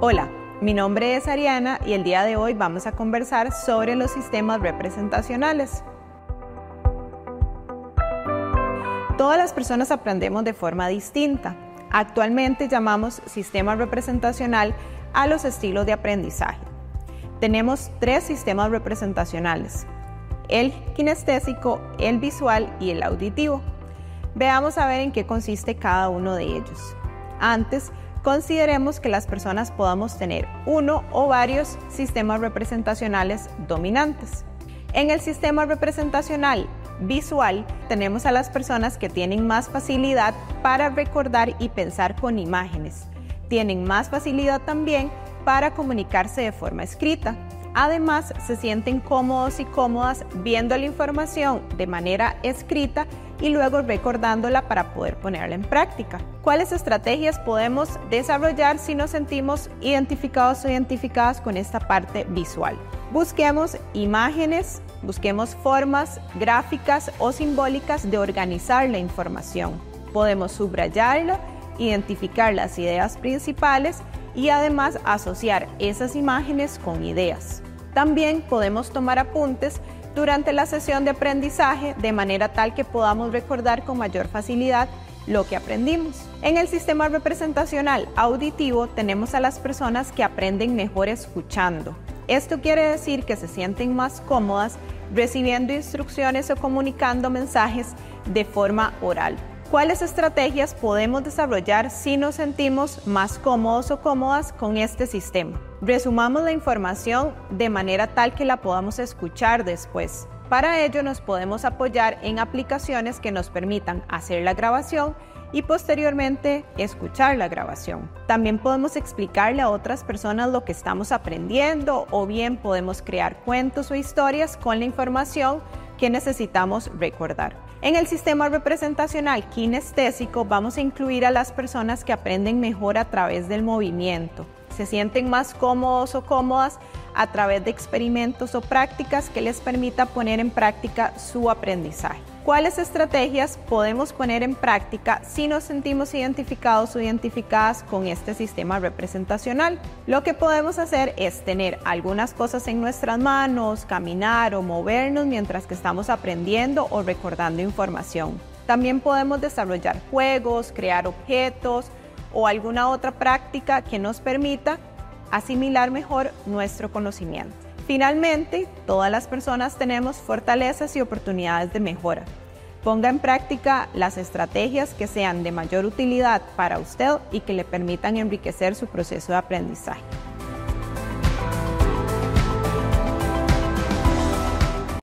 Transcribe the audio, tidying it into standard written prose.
Hola, mi nombre es Ariana y el día de hoy vamos a conversar sobre los sistemas representacionales. Todas las personas aprendemos de forma distinta. Actualmente llamamos sistema representacional a los estilos de aprendizaje. Tenemos 3 sistemas representacionales: el kinestésico, el visual y el auditivo. Veamos a ver en qué consiste cada uno de ellos. Antes, consideremos que las personas podamos tener uno o varios sistemas representacionales dominantes. En el sistema representacional visual tenemos a las personas que tienen más facilidad para recordar y pensar con imágenes. Tienen más facilidad también para comunicarse de forma escrita. Además, se sienten cómodos y cómodas viendo la información de manera escrita y luego recordándola para poder ponerla en práctica. ¿Cuáles estrategias podemos desarrollar si nos sentimos identificados o identificadas con esta parte visual? Busquemos imágenes, busquemos formas gráficas o simbólicas de organizar la información. Podemos subrayarla, identificar las ideas principales y además asociar esas imágenes con ideas. También podemos tomar apuntes durante la sesión de aprendizaje de manera tal que podamos recordar con mayor facilidad lo que aprendimos. En el sistema representacional auditivo tenemos a las personas que aprenden mejor escuchando. Esto quiere decir que se sienten más cómodas recibiendo instrucciones o comunicando mensajes de forma oral. ¿Cuáles estrategias podemos desarrollar si nos sentimos más cómodos o cómodas con este sistema? Resumamos la información de manera tal que la podamos escuchar después. Para ello nos podemos apoyar en aplicaciones que nos permitan hacer la grabación y posteriormente escuchar la grabación. También podemos explicarle a otras personas lo que estamos aprendiendo o bien podemos crear cuentos o historias con la información que necesitamos recordar. En el sistema representacional kinestésico vamos a incluir a las personas que aprenden mejor a través del movimiento. Se sienten más cómodos o cómodas a través de experimentos o prácticas que les permita poner en práctica su aprendizaje. ¿Cuáles estrategias podemos poner en práctica si nos sentimos identificados o identificadas con este sistema representacional? Lo que podemos hacer es tener algunas cosas en nuestras manos, caminar o movernos mientras que estamos aprendiendo o recordando información. También podemos desarrollar juegos, crear objetos o alguna otra práctica que nos permita asimilar mejor nuestro conocimiento. Finalmente, todas las personas tenemos fortalezas y oportunidades de mejora. Ponga en práctica las estrategias que sean de mayor utilidad para usted y que le permitan enriquecer su proceso de aprendizaje.